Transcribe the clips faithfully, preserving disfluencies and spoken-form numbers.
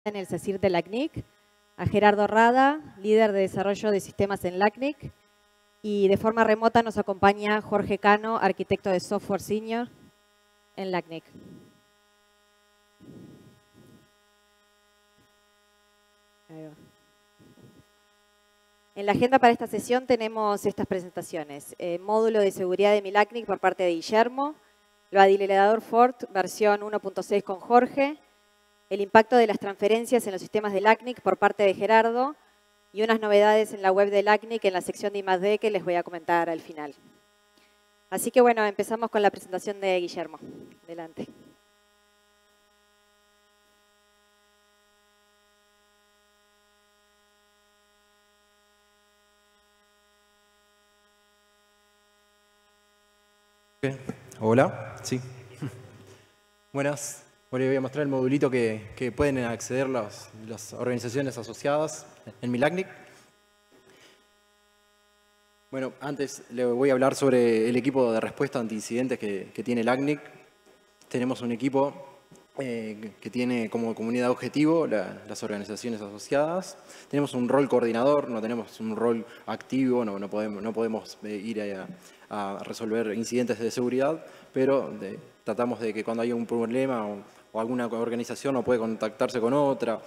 en el CECIR de LACNIC, a Gerardo Rada, líder de desarrollo de sistemas en LACNIC, y de forma remota nos acompaña Jorge Cano, arquitecto de software senior en LACNIC. Ahí va. En la agenda para esta sesión tenemos estas presentaciones. Eh, módulo de seguridad de mi LACNIC por parte de Guillermo, lo adilerador Fort versión uno punto seis con Jorge, el impacto de las transferencias en los sistemas de LACNIC por parte de Gerardo y unas novedades en la web de LACNIC en la sección de I más D que les voy a comentar al final. Así que bueno, empezamos con la presentación de Guillermo. Adelante. Hola, sí. Buenas. Hoy les voy a mostrar el modulito que, que pueden acceder las, las organizaciones asociadas en mi LACNIC. Bueno, antes le voy a hablar sobre el equipo de respuesta ante incidentes que, que tiene LACNIC. Tenemos un equipo eh, que tiene como comunidad objetivo la, las organizaciones asociadas. Tenemos un rol coordinador, no tenemos un rol activo, no, no podemos, no podemos eh, ir a, a resolver incidentes de seguridad, pero de, tratamos de que cuando haya un problema o, o alguna organización no puede contactarse con otra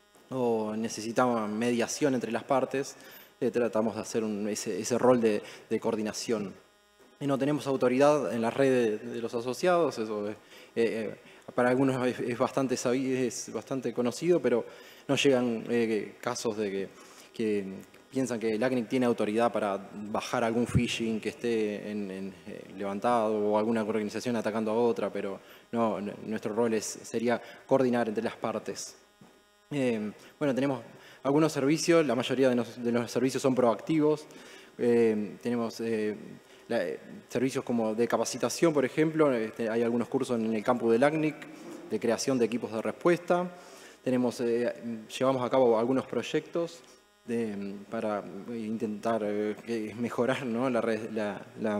o necesitamos mediación entre las partes, eh, tratamos de hacer un, ese, ese rol de, de coordinación. Y no tenemos autoridad en la red de, de los asociados, eso eh, eh, para algunos es, es, bastante sabido, es bastante conocido, pero no llegan eh, casos de que, que piensan que LACNIC tiene autoridad para bajar algún phishing que esté en, en, eh, levantado o alguna organización atacando a otra, pero no, nuestro rol es, sería coordinar entre las partes. Eh, bueno, tenemos algunos servicios, la mayoría de los, de los servicios son proactivos. Eh, tenemos eh, la, servicios como de capacitación, por ejemplo, este, hay algunos cursos en el campus de LACNIC, de creación de equipos de respuesta. Tenemos, eh, llevamos a cabo algunos proyectos de, para intentar eh, mejorar, ¿no?, la, la, la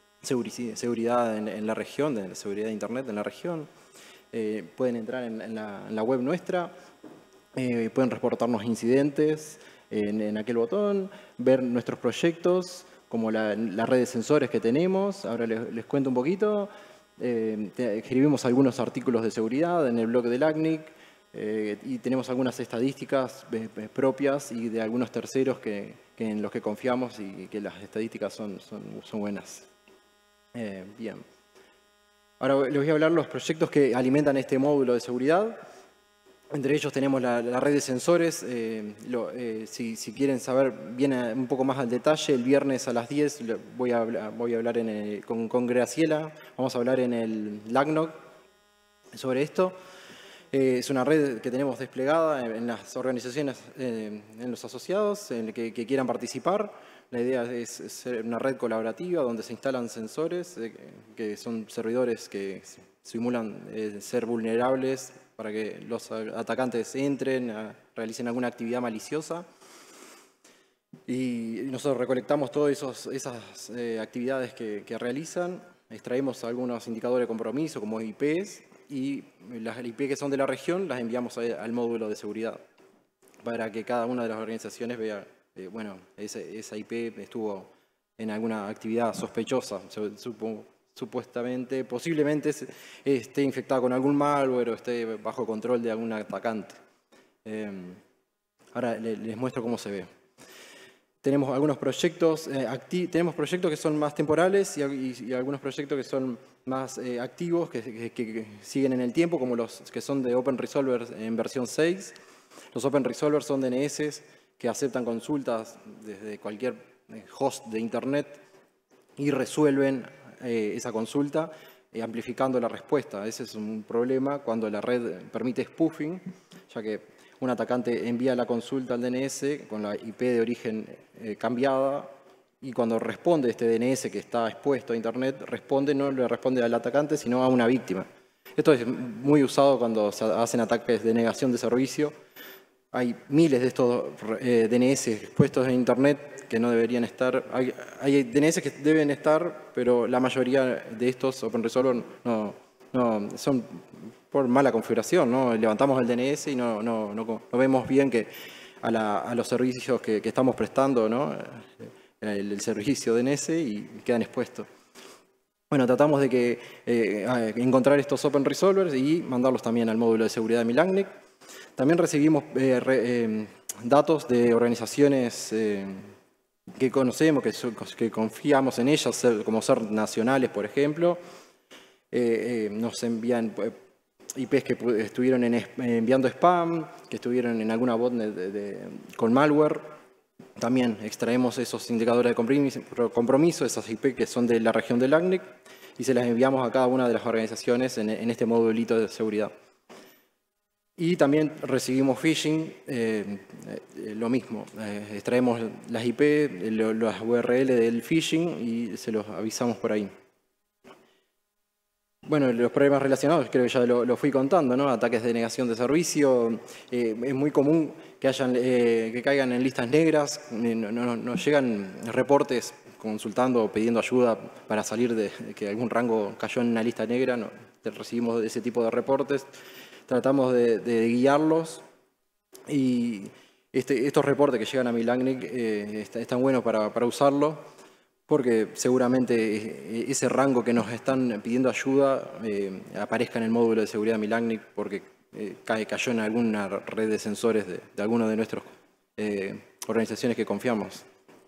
seguridad en, en la región, de la seguridad de Internet en la región. Eh, pueden entrar en, en, la, en la web nuestra, eh, pueden reportarnos incidentes en, en aquel botón, ver nuestros proyectos, como la, la red de sensores que tenemos. Ahora les, les cuento un poquito. Eh, te, escribimos algunos artículos de seguridad en el blog de LACNIC eh, y tenemos algunas estadísticas eh, propias y de algunos terceros que, que en los que confiamos y que las estadísticas son, son, son buenas. Eh, bien. Ahora les voy a hablar de los proyectos que alimentan este módulo de seguridad. Entre ellos tenemos la, la red de sensores. Eh, lo, eh, si, si quieren saber bien a, un poco más al detalle, el viernes a las diez voy a hablar, voy a hablar en el, con, con Graciela. Vamos a hablar en el LACNOC sobre esto. Eh, es una red que tenemos desplegada en, en las organizaciones, eh, en los asociados en el que, que quieran participar. La idea es ser una red colaborativa donde se instalan sensores, eh, que son servidores que simulan eh, ser vulnerables para que los atacantes entren, a, realicen alguna actividad maliciosa. Y nosotros recolectamos todas esos, esas eh, actividades que, que realizan, extraemos algunos indicadores de compromiso como I Pes y las I P que son de la región las enviamos a, al módulo de seguridad para que cada una de las organizaciones vea, eh, bueno, ese, esa I P estuvo en alguna actividad sospechosa, supongo. Supuestamente, posiblemente esté infectada con algún malware o esté bajo control de algún atacante. Eh, ahora les muestro cómo se ve. Tenemos algunos proyectos, eh, tenemos proyectos que son más temporales y, y, y algunos proyectos que son más eh, activos, que, que, que siguen en el tiempo, como los que son de OpenResolver en versión seis. Los OpenResolver son D N S que aceptan consultas desde cualquier host de Internet y resuelven Eh, esa consulta, eh, amplificando la respuesta. Ese es un problema cuando la red permite spoofing, ya que un atacante envía la consulta al D N S con la I P de origen eh, cambiada y cuando responde este D N S que está expuesto a Internet, responde, no le responde al atacante, sino a una víctima. Esto es muy usado cuando se hacen ataques de negación de servicio. Hay miles de estos eh, D N S expuestos en Internet que no deberían estar. Hay, hay D N S que deben estar, pero la mayoría de estos OpenResolver no, no, son por mala configuración, ¿no? Levantamos el D N S y no, no, no, no vemos bien que a, la, a los servicios que, que estamos prestando, ¿no? el, el servicio D N S y quedan expuestos. Bueno, tratamos de que, eh, encontrar estos Open Resolvers y mandarlos también al módulo de seguridad de Milagnic. También recibimos eh, re, eh, datos de organizaciones eh, que conocemos, que, que confiamos en ellas, como ser nacionales, por ejemplo. Eh, eh, nos envían I Ps que estuvieron en, enviando spam, que estuvieron en alguna botnet de, de, con malware. También extraemos esos indicadores de compromiso, compromiso, esas I P que son de la región de LACNIC, y se las enviamos a cada una de las organizaciones en, en este modulito de seguridad. Y también recibimos phishing, eh, eh, lo mismo, eh, extraemos las I P, lo, las U R L del phishing y se los avisamos por ahí. Bueno, los problemas relacionados creo que ya lo, lo fui contando, ¿no? Ataques de negación de servicio, eh, es muy común que, hayan, eh, que caigan en listas negras, eh, no, no, nos llegan reportes consultando o pidiendo ayuda para salir de, de que algún rango cayó en una lista negra, no, recibimos ese tipo de reportes, tratamos de, de guiarlos y este, estos reportes que llegan a Milagnic eh, están buenos para, para usarlo, porque seguramente ese rango que nos están pidiendo ayuda eh, aparezca en el módulo de seguridad de Milagnic porque eh, cae, cayó en alguna red de sensores de, de alguna de nuestras eh, organizaciones que confiamos.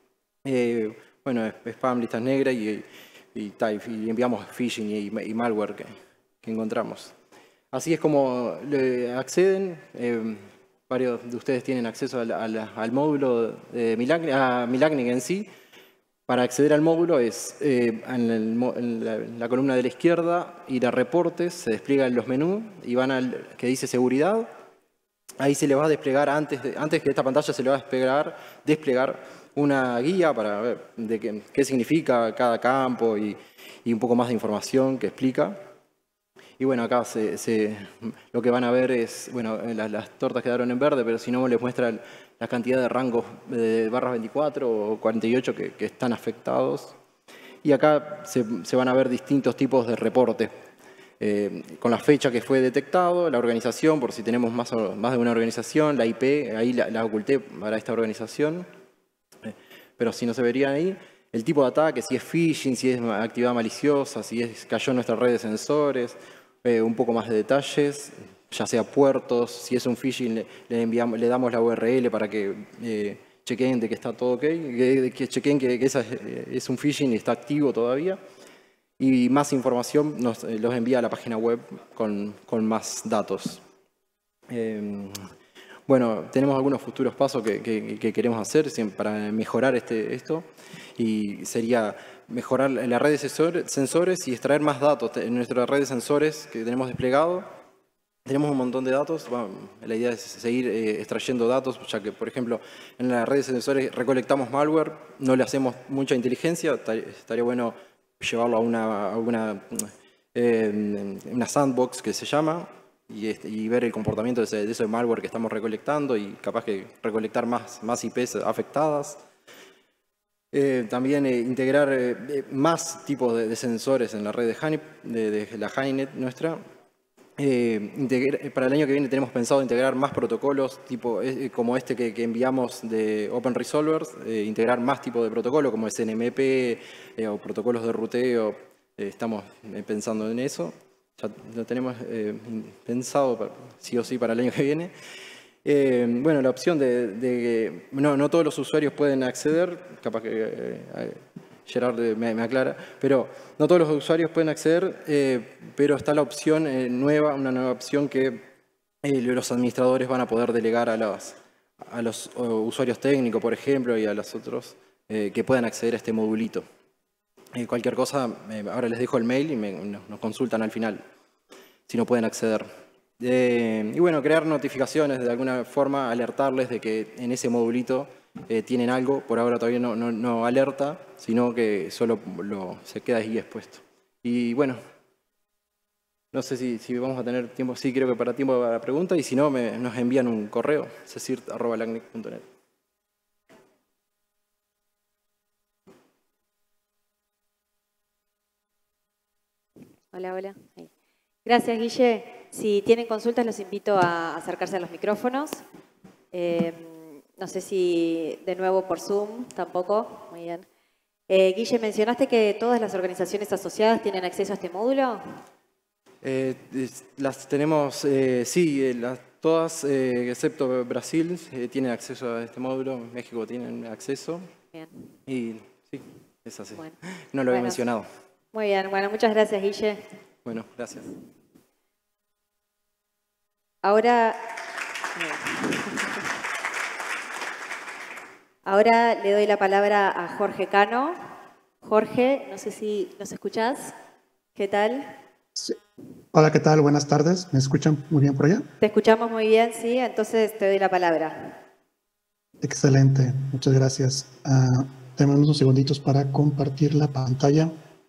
Eh, bueno, spam, listas negras y, y, y enviamos phishing y, y malware que, que encontramos. Así es como le acceden. Eh, varios de ustedes tienen acceso al, al, al módulo de Milagnic, a Milagnic en sí. Para acceder al módulo es eh, en, el, en, la, en la columna de la izquierda, ir a reportes, se despliegan los menús y van al que dice seguridad. Ahí se le va a desplegar, antes de, antes que esta pantalla se le va a desplegar, desplegar una guía para ver de qué, qué significa cada campo y, y un poco más de información que explica. Y bueno, acá se, se, lo que van a ver es, bueno, las, las tortas quedaron en verde, pero si no les muestra el, la cantidad de rangos de barras veinticuatro o cuarenta y ocho que, que están afectados. Y acá se, se van a ver distintos tipos de reportes, eh, con la fecha que fue detectado, la organización, por si tenemos más, más de una organización, la I P, ahí la, la oculté para esta organización, eh, pero si no se vería ahí, el tipo de ataque, si es phishing, si es actividad maliciosa, si es, cayó en nuestra red de sensores, eh, un poco más de detalles, ya sea puertos, si es un phishing le, le, enviamos, le damos la U R L para que eh, chequeen de que está todo ok, que, que chequeen que, que esa es, es un phishing y está activo todavía. Y más información nos los envía a la página web con, con más datos. Eh, bueno, tenemos algunos futuros pasos que, que, que queremos hacer para mejorar este, esto. Y sería mejorar la red de sensores, sensores y extraer más datos. En nuestra red de sensores que tenemos desplegado, tenemos un montón de datos. Bueno, la idea es seguir eh, extrayendo datos, ya que, por ejemplo, en la red de sensores recolectamos malware, no le hacemos mucha inteligencia, estaría bueno llevarlo a una, a una, eh, una sandbox que se llama y, este, y ver el comportamiento de ese, de ese malware que estamos recolectando y capaz que recolectar más, más I Ps afectadas. Eh, también eh, integrar eh, más tipos de, de sensores en la red de, Honey, de, de la HoneyNet nuestra. Eh, para el año que viene tenemos pensado integrar más protocolos tipo, eh, como este que, que enviamos de Open Resolvers, eh, integrar más tipos de protocolo como es N M P eh, o protocolos de ruteo. Eh, estamos pensando en eso. Ya lo tenemos eh, pensado para, sí o sí para el año que viene. Eh, bueno, la opción de, de no, no todos los usuarios pueden acceder, capaz que eh, Gerard me, me aclara, pero no todos los usuarios pueden acceder, eh, pero está la opción eh, nueva, una nueva opción que eh, los administradores van a poder delegar a los, a los usuarios técnicos, por ejemplo, y a los otros eh, que puedan acceder a este modulito. Eh, cualquier cosa, eh, ahora les dejo el mail y me, nos consultan al final, si no pueden acceder. Eh, y bueno, crear notificaciones, de alguna forma alertarles de que en ese modulito eh, tienen algo, por ahora todavía no, no, no alerta, sino que solo lo, se queda ahí expuesto. Y bueno, no sé si, si vamos a tener tiempo, sí creo que para tiempo para preguntas, y si no me, nos envían un correo, cecirt arroba lacnic punto net. Hola, hola. Ahí. Gracias, Guille. Si tienen consultas, los invito a acercarse a los micrófonos. Eh, no sé si de nuevo por Zoom, tampoco. Muy bien. Eh, Guille, mencionaste que todas las organizaciones asociadas tienen acceso a este módulo. Eh, las tenemos, eh, sí, eh, las, todas, eh, excepto Brasil, eh, tienen acceso a este módulo. México tienen acceso. Bien. Y sí, es así. Bueno. No lo he Bueno. mencionado. Muy bien. Bueno, muchas gracias, Guille. Bueno, gracias. Ahora, ahora le doy la palabra a Jorge Cano. Jorge, no sé si nos escuchás. ¿Qué tal? Sí. Hola, ¿qué tal? Buenas tardes. ¿Me escuchan muy bien por allá? Te escuchamos muy bien, sí. Entonces te doy la palabra. Excelente, muchas gracias. Uh, tenemos unos segunditos para compartir la pantalla.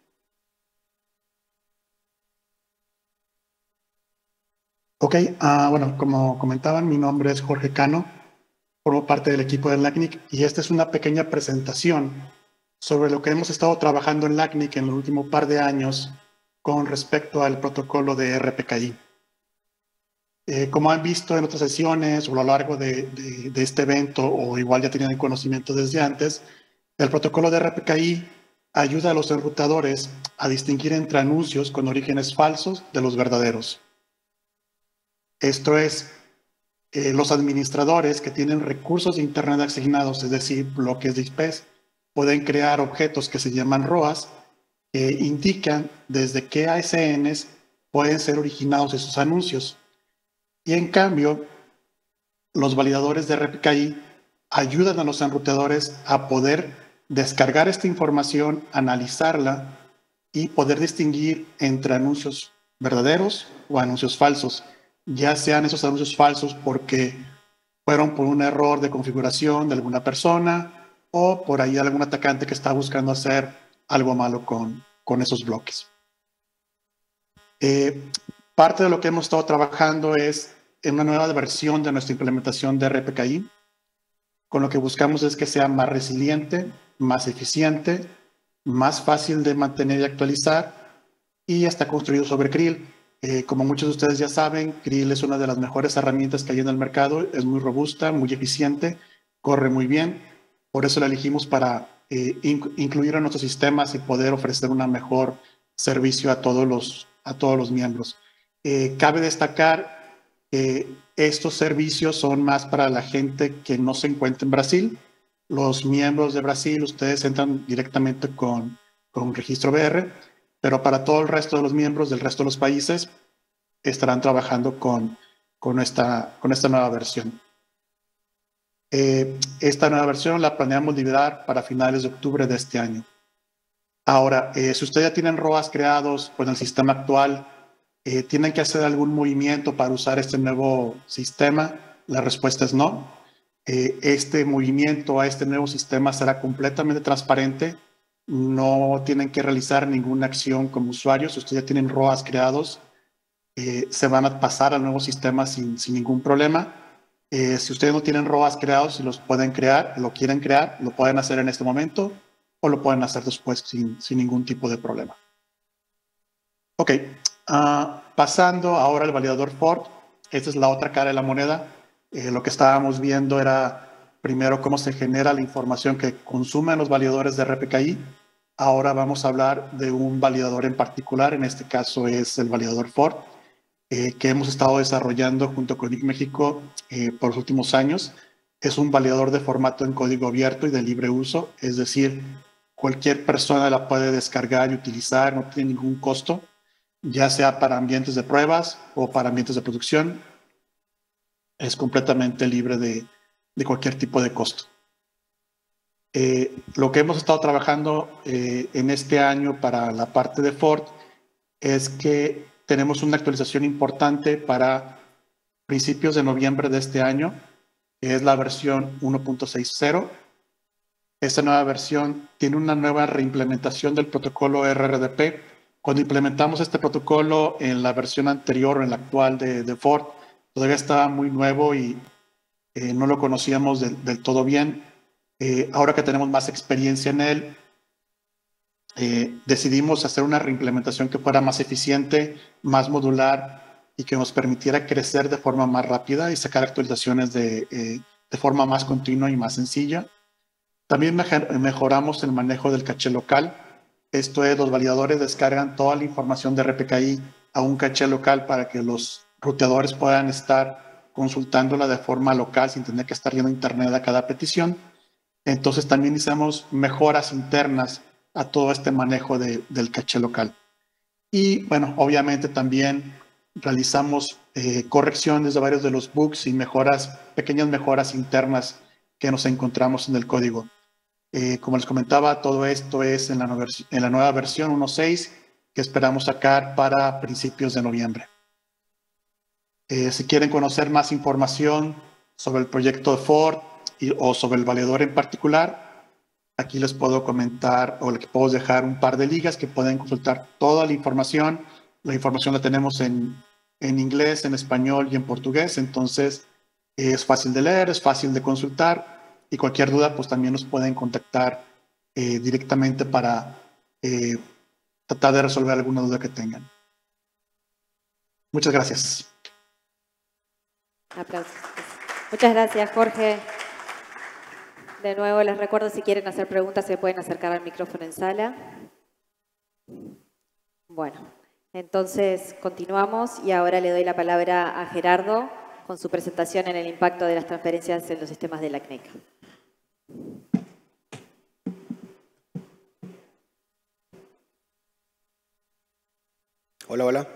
Ok, uh, bueno, como comentaban, mi nombre es Jorge Cano, formo parte del equipo de LACNIC y esta es una pequeña presentación sobre lo que hemos estado trabajando en LACNIC en los últimos par de años con respecto al protocolo de R P K I. Eh, como han visto en otras sesiones o a lo largo de, de, de este evento, o igual ya tenían el conocimiento desde antes, el protocolo de R P K I ayuda a los enrutadores a distinguir entre anuncios con orígenes falsos de los verdaderos. Esto es, eh, los administradores que tienen recursos de Internet asignados, es decir, bloques de I Pes, pueden crear objetos que se llaman R O As, que indican desde qué A S Ns pueden ser originados esos anuncios. Y en cambio, los validadores de R P K I ayudan a los enruteadores a poder descargar esta información, analizarla y poder distinguir entre anuncios verdaderos o anuncios falsos, ya sean esos anuncios falsos porque fueron por un error de configuración de alguna persona o por ahí algún atacante que está buscando hacer algo malo con, con esos bloques. Eh, parte de lo que hemos estado trabajando es en una nueva versión de nuestra implementación de R P K I. Con lo que buscamos es que sea más resiliente, más eficiente, más fácil de mantener y actualizar, y está construido sobre C R I L. Eh, como muchos de ustedes ya saben, C R I L es una de las mejores herramientas que hay en el mercado, es muy robusta, muy eficiente, corre muy bien, por eso la elegimos para eh, inc incluir en nuestros sistemas y poder ofrecer un mejor servicio a todos los, a todos los miembros. Eh, cabe destacar que estos servicios son más para la gente que no se encuentra en Brasil. Los miembros de Brasil, ustedes entran directamente con, con registro B R, pero para todo el resto de los miembros del resto de los países estarán trabajando con, con, esta, con esta nueva versión. Eh, esta nueva versión la planeamos liberar para finales de octubre de este año. Ahora, eh, si ustedes ya tienen R O As creados con el sistema actual, eh, ¿tienen que hacer algún movimiento para usar este nuevo sistema? La respuesta es no. Eh, este movimiento a este nuevo sistema será completamente transparente. No tienen que realizar ninguna acción como usuarios. Si ustedes ya tienen R O As creados, eh, se van a pasar al nuevo sistema sin, sin ningún problema. Eh, si ustedes no tienen R O As creados y los pueden crear, lo quieren crear, lo pueden hacer en este momento o lo pueden hacer después sin, sin ningún tipo de problema. Ok, uh, pasando ahora al validador Fort. Esta es la otra cara de la moneda. Eh, lo que estábamos viendo era primero cómo se genera la información que consumen los validadores de R P K I. Ahora vamos a hablar de un validador en particular, en este caso es el validador Fort, eh, que hemos estado desarrollando junto con I C México eh, por los últimos años. Es un validador de formato en código abierto y de libre uso, es decir, cualquier persona la puede descargar y utilizar, no tiene ningún costo, ya sea para ambientes de pruebas o para ambientes de producción. Es completamente libre de, de cualquier tipo de costo. Eh, lo que hemos estado trabajando eh, en este año para la parte de Fort es que tenemos una actualización importante para principios de noviembre de este año, que es la versión uno punto seis punto cero. Esta nueva versión tiene una nueva reimplementación del protocolo R R D P. Cuando implementamos este protocolo en la versión anterior o en la actual de, de Fort, todavía estaba muy nuevo y eh, no lo conocíamos de, del todo bien. Eh, ahora que tenemos más experiencia en él, eh, decidimos hacer una reimplementación que fuera más eficiente, más modular y que nos permitiera crecer de forma más rápida y sacar actualizaciones de, eh, de forma más continua y más sencilla. También mejoramos el manejo del caché local. Esto es, los validadores descargan toda la información de R P K I a un caché local para que los ruteadores puedan estar consultándola de forma local sin tener que estar yendo a internet a cada petición. Entonces también hicimos mejoras internas a todo este manejo de, del caché local. Y bueno, obviamente también realizamos eh, correcciones de varios de los bugs y mejoras, pequeñas mejoras internas que nos encontramos en el código. Eh, como les comentaba, todo esto es en la, nueva, en la nueva versión uno punto seis que esperamos sacar para principios de noviembre. Eh, si quieren conocer más información sobre el proyecto de Ford y, o sobre el validador en particular, aquí les puedo comentar o les puedo dejar un par de ligas que pueden consultar toda la información. La información la tenemos en, en inglés, en español y en portugués, entonces es fácil de leer, es fácil de consultar y cualquier duda pues también nos pueden contactar eh, directamente para eh, tratar de resolver alguna duda que tengan. Muchas gracias. Aplausos. Muchas gracias, Jorge. De nuevo, les recuerdo, si quieren hacer preguntas, se pueden acercar al micrófono en sala. Bueno, entonces continuamos y ahora le doy la palabra a Gerardo con su presentación en el impacto de las transferencias en los sistemas de la C N E C. Hola, hola.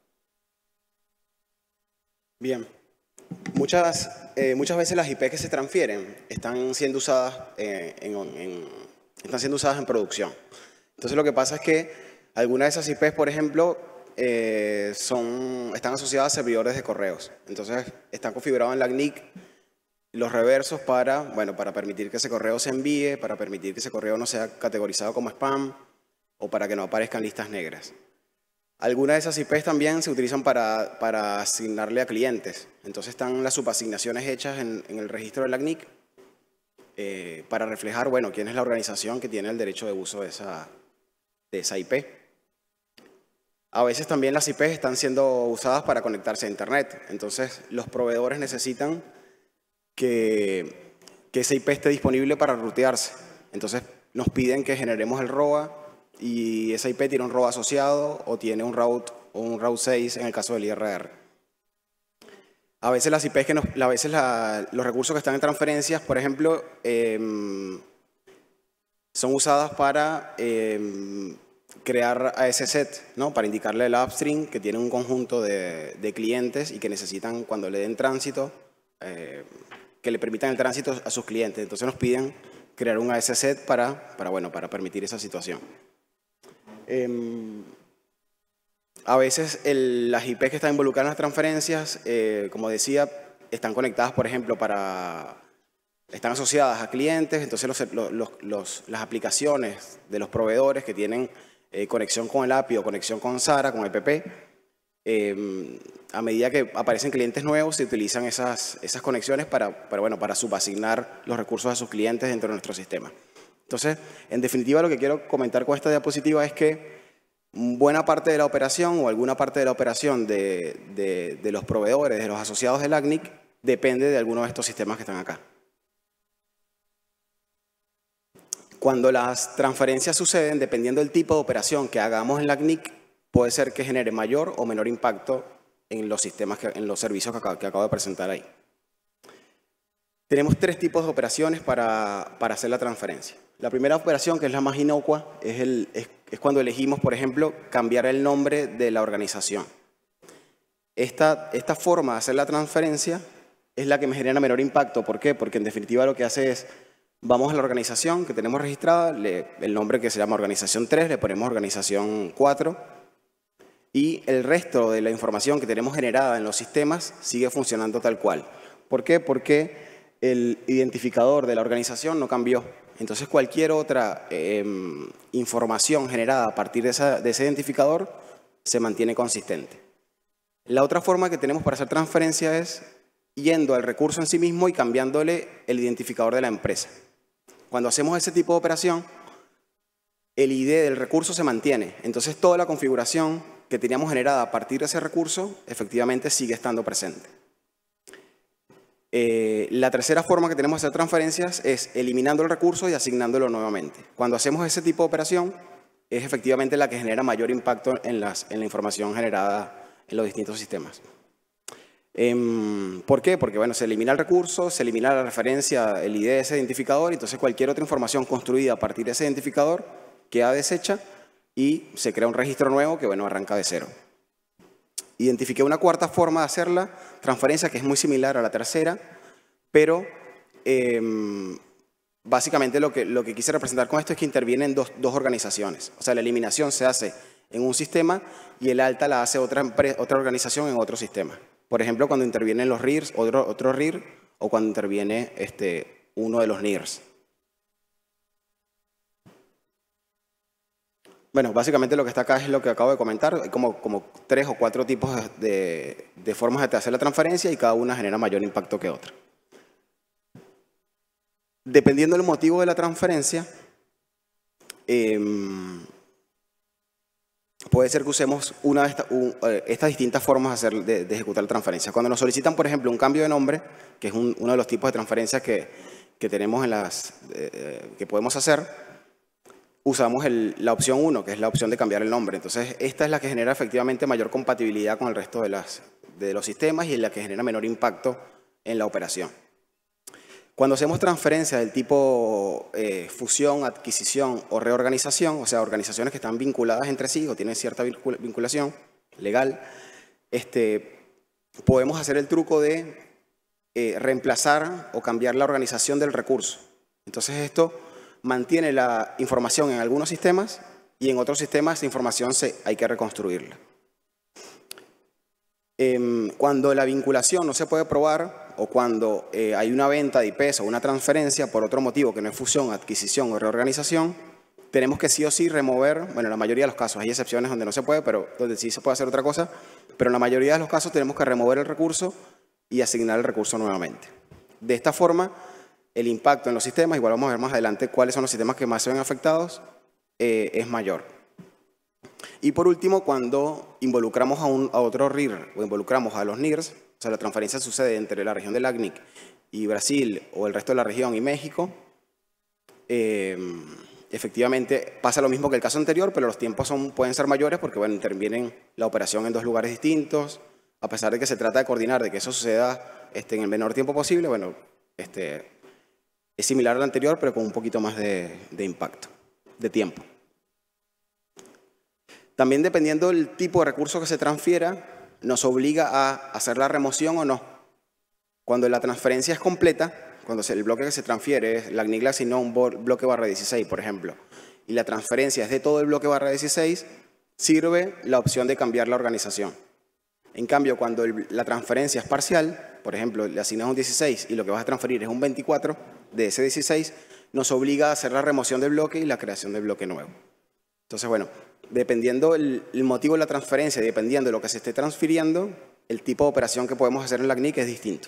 Bien. Muchas, eh, muchas veces las I P que se transfieren están siendo usadas eh, en, en, están siendo usadas en producción. Entonces lo que pasa es que algunas de esas I Pes, por ejemplo, eh, son, están asociadas a servidores de correos. Entonces están configurados en la C N I C los reversos para, bueno, para permitir que ese correo se envíe, para permitir que ese correo no sea categorizado como spam o para que no aparezcan listas negras. Algunas de esas I Pes también se utilizan para, para asignarle a clientes. Entonces están las subasignaciones hechas en, en el registro de la C N I C eh, para reflejar, bueno, quién es la organización que tiene el derecho de uso de esa, de esa I P. A veces también las I Pes están siendo usadas para conectarse a Internet. Entonces los proveedores necesitan que, que esa I P esté disponible para rutearse. Entonces nos piden que generemos el R O A y esa I P tiene un R O A asociado o tiene un route o un route seis en el caso del I R R. A veces las I Pes que nos, a veces la, los recursos que están en transferencias, por ejemplo, eh, son usadas para eh, crear A S set, ¿no? Para indicarle al upstream que tiene un conjunto de, de clientes y que necesitan, cuando le den tránsito, eh, que le permitan el tránsito a sus clientes. Entonces nos piden crear un A S set para, para, bueno, para permitir esa situación. Eh, a veces el, las I Pes que están involucradas en las transferencias, eh, como decía, están conectadas, por ejemplo, para, están asociadas a clientes, entonces los, los, los, las aplicaciones de los proveedores que tienen eh, conexión con el A P I o conexión con SARA, con el P P, eh, a medida que aparecen clientes nuevos, se utilizan esas, esas conexiones para, para, bueno, para subasignar los recursos a sus clientes dentro de nuestro sistema. Entonces, en definitiva, lo que quiero comentar con esta diapositiva es que buena parte de la operación o alguna parte de la operación de, de, de los proveedores, de los asociados de la C N I C, depende de alguno de estos sistemas que están acá. Cuando las transferencias suceden, dependiendo del tipo de operación que hagamos en la C N I C, puede ser que genere mayor o menor impacto en los sistemas, que, en los servicios que acabo, que acabo de presentar ahí. Tenemos tres tipos de operaciones para, para hacer la transferencia. La primera operación, que es la más inocua, es, el, es, es cuando elegimos, por ejemplo, cambiar el nombre de la organización. Esta, esta forma de hacer la transferencia es la que me genera menor impacto. ¿Por qué? Porque en definitiva lo que hace es, vamos a la organización que tenemos registrada, le, el nombre que se llama organización tres, le ponemos organización cuatro y el resto de la información que tenemos generada en los sistemas sigue funcionando tal cual. ¿Por qué? Porque el identificador de la organización no cambió. Entonces cualquier otra eh, información generada a partir de, esa, de ese identificador se mantiene consistente. La otra forma que tenemos para hacer transferencia es yendo al recurso en sí mismo y cambiándole el identificador de la empresa. Cuando hacemos ese tipo de operación, el I D del recurso se mantiene. Entonces, toda la configuración que teníamos generada a partir de ese recurso, efectivamente sigue estando presente. Eh, la tercera forma que tenemos de hacer transferencias es eliminando el recurso y asignándolo nuevamente. Cuando hacemos ese tipo de operación, es efectivamente la que genera mayor impacto en, las, en la información generada en los distintos sistemas. Eh, ¿Por qué? Porque bueno, se elimina el recurso, se elimina la referencia, el I D de ese identificador, y entonces cualquier otra información construida a partir de ese identificador queda deshecha y se crea un registro nuevo que bueno, arranca de cero. Identifiqué una cuarta forma de hacer la transferencia que es muy similar a la tercera, pero eh, básicamente lo que, lo que quise representar con esto es que intervienen dos, dos organizaciones. O sea, la eliminación se hace en un sistema y el alta la hace otra, otra organización en otro sistema. Por ejemplo, cuando intervienen los R I Rs, otro, otro R I R, o cuando interviene este, uno de los N I Rs. Bueno, básicamente lo que está acá es lo que acabo de comentar. Hay como, como tres o cuatro tipos de, de formas de hacer la transferencia y cada una genera mayor impacto que otra. Dependiendo del motivo de la transferencia, eh, puede ser que usemos una de esta, un, estas distintas formas de, hacer, de, de ejecutar la transferencia. Cuando nos solicitan, por ejemplo, un cambio de nombre, que es un, uno de los tipos de transferencias que, que tenemos en las, eh, que podemos hacer, usamos el, la opción uno, que es la opción de cambiar el nombre. Entonces, esta es la que genera efectivamente mayor compatibilidad con el resto de, las, de los sistemas y es la que genera menor impacto en la operación. Cuando hacemos transferencias del tipo eh, fusión, adquisición o reorganización, o sea, organizaciones que están vinculadas entre sí o tienen cierta vinculación legal, este, podemos hacer el truco de eh, reemplazar o cambiar la organización del recurso. Entonces, esto mantiene la información en algunos sistemas y en otros sistemas esa información se, hay que reconstruirla. Eh, cuando la vinculación no se puede probar o cuando eh, hay una venta de I Ps o una transferencia por otro motivo que no es fusión, adquisición o reorganización, tenemos que sí o sí remover, bueno, en la mayoría de los casos, hay excepciones donde no se puede, pero donde sí se puede hacer otra cosa, pero en la mayoría de los casos tenemos que remover el recurso y asignar el recurso nuevamente. De esta forma, el impacto en los sistemas, igual vamos a ver más adelante cuáles son los sistemas que más se ven afectados, eh, es mayor. Y por último, cuando involucramos a, un, a otro R I R o involucramos a los N I Rs, o sea, la transferencia sucede entre la región del A C N I C y Brasil o el resto de la región y México, eh, efectivamente pasa lo mismo que el caso anterior, pero los tiempos son, pueden ser mayores porque bueno, intervienen la operación en dos lugares distintos, a pesar de que se trata de coordinar, de que eso suceda este, en el menor tiempo posible, bueno, este, es similar al anterior, pero con un poquito más de, de impacto, de tiempo. También dependiendo del tipo de recurso que se transfiera, nos obliga a hacer la remoción o no. Cuando la transferencia es completa, cuando el bloque que se transfiere es la A C N I C le asignó un bloque barra dieciséis, por ejemplo, y la transferencia es de todo el bloque barra dieciséis, sirve la opción de cambiar la organización. En cambio, cuando el, la transferencia es parcial, por ejemplo, le asignas un dieciséis y lo que vas a transferir es un veinticuatro de ese dieciséis, nos obliga a hacer la remoción del bloque y la creación del bloque nuevo. Entonces, bueno, dependiendo el, el motivo de la transferencia y dependiendo de lo que se esté transfiriendo, el tipo de operación que podemos hacer en la A C N I C es distinto.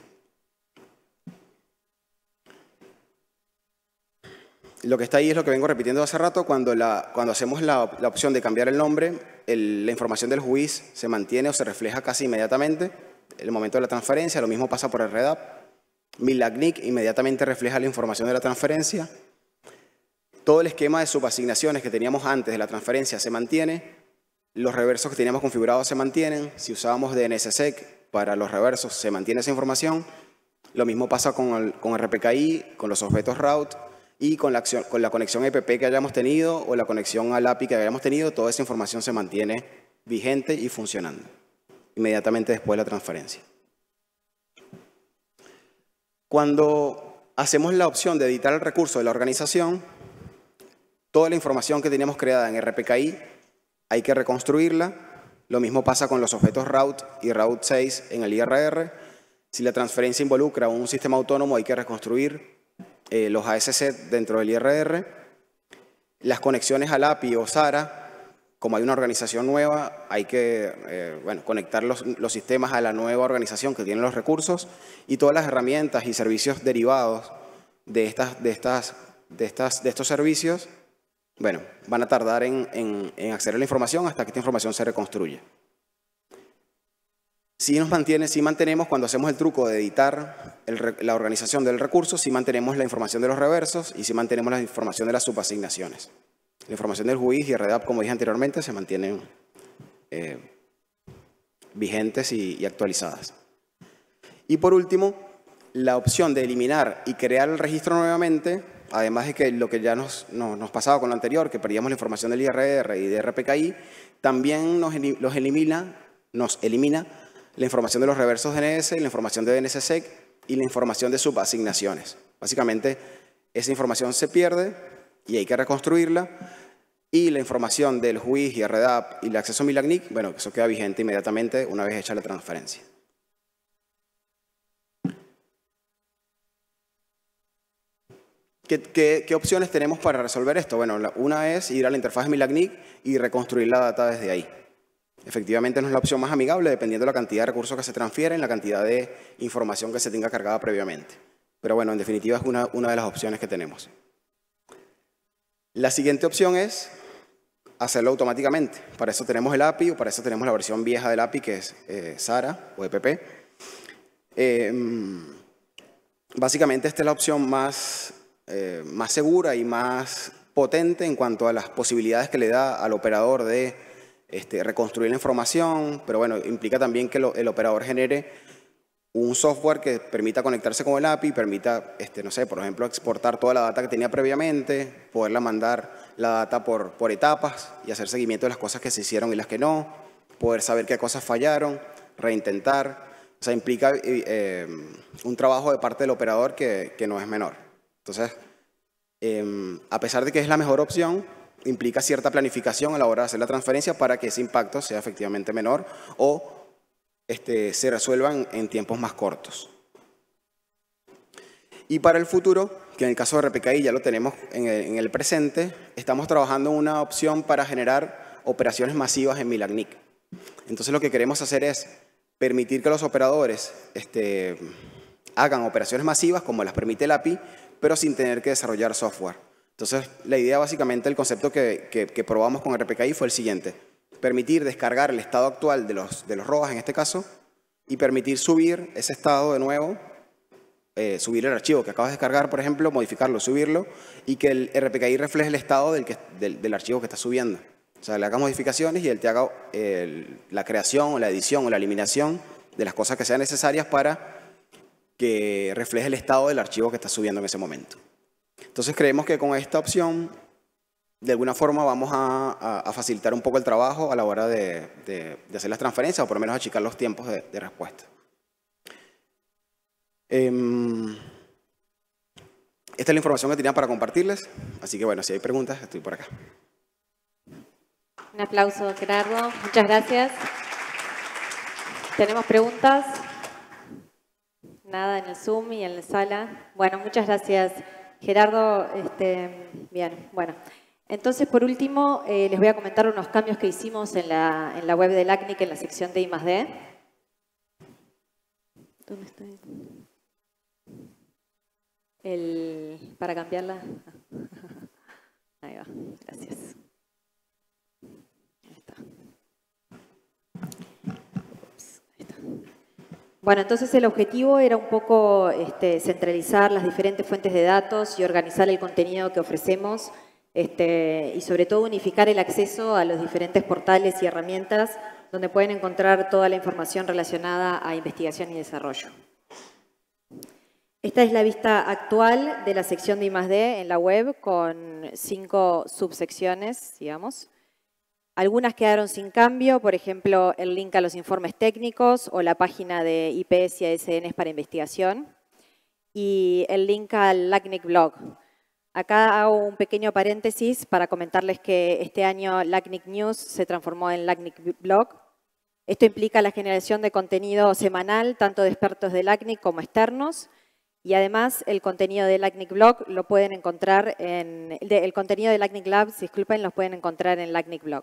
Lo que está ahí es lo que vengo repitiendo hace rato. Cuando, la, cuando hacemos la, la opción de cambiar el nombre, el, la información del juiz se mantiene o se refleja casi inmediatamente. En el momento de la transferencia, lo mismo pasa por el R E D A P. Mi A C N I C inmediatamente refleja la información de la transferencia. Todo el esquema de subasignaciones que teníamos antes de la transferencia se mantiene. Los reversos que teníamos configurados se mantienen. Si usábamos D N S S E C para los reversos, se mantiene esa información. Lo mismo pasa con el, con R P K I, con los objetos route y con la, acción, con la conexión E P P que hayamos tenido o la conexión al A P I que hayamos tenido. Toda esa información se mantiene vigente y funcionando inmediatamente después de la transferencia. Cuando hacemos la opción de editar el recurso de la organización, toda la información que teníamos creada en R P K I hay que reconstruirla. Lo mismo pasa con los objetos route y route seis en el I R R. Si la transferencia involucra un sistema autónomo, hay que reconstruir eh, los A S C dentro del I R R. Las conexiones al A P I o SARA, como hay una organización nueva, hay que eh, bueno, conectar los, los sistemas a la nueva organización que tiene los recursos y todas las herramientas y servicios derivados de, estas, de, estas, de, estas, de estos servicios bueno, van a tardar en, en, en acceder a la información hasta que esta información se reconstruya. Si nos mantiene, si mantenemos, cuando hacemos el truco de editar el, la organización del recurso, si mantenemos la información de los reversos y si mantenemos la información de las subasignaciones. La información del juiz y R D A P, como dije anteriormente, se mantienen eh, vigentes y, y actualizadas. Y por último, la opción de eliminar y crear el registro nuevamente, además de que lo que ya nos, nos, nos pasaba con lo anterior, que perdíamos la información del I R R y de R P K I, también nos, los elimina, nos elimina la información de los reversos D N S, la información de D N S S E C y la información de subasignaciones. Básicamente, esa información se pierde y hay que reconstruirla. Y la información del juiz y R D A P y el acceso a MILACNIC, bueno, eso queda vigente inmediatamente una vez hecha la transferencia. ¿Qué, qué, qué opciones tenemos para resolver esto? Bueno, la, una es ir a la interfaz de MILACNIC y reconstruir la data desde ahí. Efectivamente no es la opción más amigable dependiendo de la cantidad de recursos que se transfieren, la cantidad de información que se tenga cargada previamente. Pero bueno, en definitiva es una, una de las opciones que tenemos. La siguiente opción es hacerlo automáticamente. Para eso tenemos el A P I o para eso tenemos la versión vieja del A P I que es eh, SARA o E P P. Eh, básicamente esta es la opción más, eh, más segura y más potente en cuanto a las posibilidades que le da al operador de Este, reconstruir la información, pero bueno, implica también que lo, el operador genere un software que permita conectarse con el A P I, permita, este, no sé, por ejemplo, exportar toda la data que tenía previamente, poderla mandar la data por, por etapas y hacer seguimiento de las cosas que se hicieron y las que no, poder saber qué cosas fallaron, reintentar. O sea, implica eh, un trabajo de parte del operador que, que no es menor. Entonces, eh, a pesar de que es la mejor opción, implica cierta planificación a la hora de hacer la transferencia para que ese impacto sea efectivamente menor o este, se resuelvan en tiempos más cortos. Y para el futuro, que en el caso de R P K I ya lo tenemos en el, en el presente, estamos trabajando en una opción para generar operaciones masivas en MILACNIC. Entonces lo que queremos hacer es permitir que los operadores este, hagan operaciones masivas como las permite el A P I, pero sin tener que desarrollar software. Entonces, la idea básicamente, el concepto que, que, que probamos con R P K I fue el siguiente. Permitir descargar el estado actual de los, de los R O A S en este caso y permitir subir ese estado de nuevo, eh, subir el archivo que acabas de descargar, por ejemplo, modificarlo, subirlo y que el R P K I refleje el estado del, que, del, del archivo que está subiendo. O sea, le hagas modificaciones y él te haga eh, la creación o la edición o la eliminación de las cosas que sean necesarias para que refleje el estado del archivo que está subiendo en ese momento. Entonces creemos que con esta opción, de alguna forma vamos a, a, a facilitar un poco el trabajo a la hora de, de, de hacer las transferencias o por lo menos achicar los tiempos de, de respuesta. Eh, esta es la información que tenía para compartirles, así que bueno, si hay preguntas, estoy por acá. Un aplauso, Gerardo. Muchas gracias. ¿Tenemos preguntas? Nada en el Zoom y en la sala. Bueno, muchas gracias, Gerardo. Este, bien, bueno. Entonces, por último, eh, les voy a comentar unos cambios que hicimos en la, en la web de LACNIC en la sección de I más D. ¿Dónde está? El, para cambiarla. Ahí va, gracias. Ahí está. Ups, ahí está. Bueno, entonces el objetivo era un poco este, centralizar las diferentes fuentes de datos y organizar el contenido que ofrecemos este, y sobre todo unificar el acceso a los diferentes portales y herramientas donde pueden encontrar toda la información relacionada a investigación y desarrollo. Esta es la vista actual de la sección de I más D en la web con cinco subsecciones, digamos. Algunas quedaron sin cambio, por ejemplo, el link a los informes técnicos o la página de I P S y A S Ns para investigación y el link al LACNIC blog. Acá hago un pequeño paréntesis para comentarles que este año LACNIC News se transformó en LACNIC blog. Esto implica la generación de contenido semanal, tanto de expertos de LACNIC como externos, y además el contenido de LACNIC blog lo pueden encontrar en, de, el contenido de LACNIC Labs, disculpen, los pueden encontrar en LACNIC blog.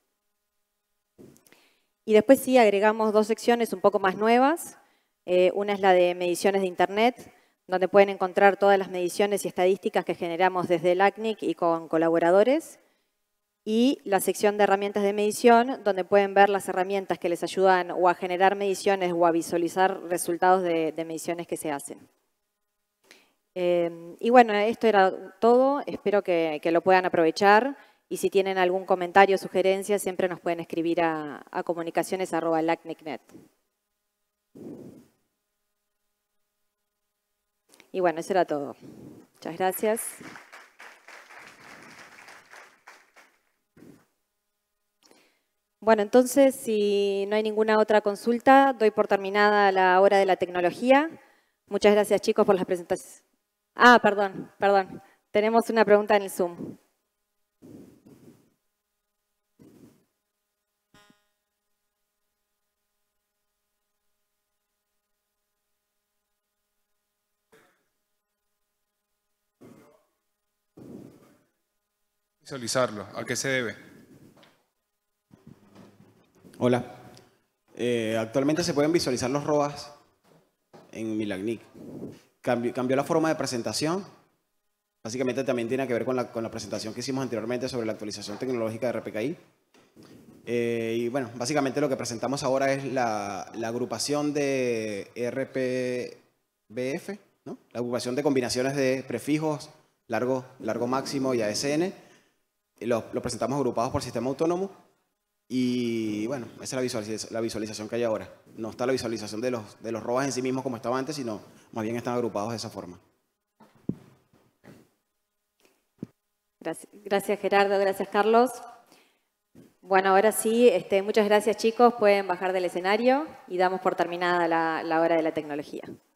Y después sí agregamos dos secciones un poco más nuevas. Eh, una es la de mediciones de Internet, donde pueden encontrar todas las mediciones y estadísticas que generamos desde el A C N I C y con colaboradores. Y la sección de herramientas de medición, donde pueden ver las herramientas que les ayudan o a generar mediciones o a visualizar resultados de, de mediciones que se hacen. Eh, y bueno, esto era todo. Espero que, que lo puedan aprovechar. Y si tienen algún comentario o sugerencia, siempre nos pueden escribir a, a comunicaciones arroba lacnic punto net. Y bueno, eso era todo. Muchas gracias. Bueno, entonces, si no hay ninguna otra consulta, doy por terminada la hora de la tecnología. Muchas gracias, chicos, por las presentaciones. Ah, perdón, perdón. Tenemos una pregunta en el Zoom. Visualizarlo, ¿a qué se debe? Hola. Eh, actualmente se pueden visualizar los R O A S en Milagnic. Cambió, cambió la forma de presentación. Básicamente también tiene que ver con la, con la presentación que hicimos anteriormente sobre la actualización tecnológica de R P K I. Eh, y bueno, básicamente lo que presentamos ahora es la, la agrupación de R P B F, ¿no? La agrupación de combinaciones de prefijos, largo, largo máximo y A S N. Lo, lo presentamos agrupados por sistema autónomo. Y bueno, esa es la visualización, la visualización que hay ahora. No está la visualización de los, de los R O A S en sí mismos como estaba antes, sino más bien están agrupados de esa forma. Gracias, gracias Gerardo, gracias Carlos. Bueno, ahora sí, este, muchas gracias chicos, pueden bajar del escenario y damos por terminada la, la hora de la tecnología.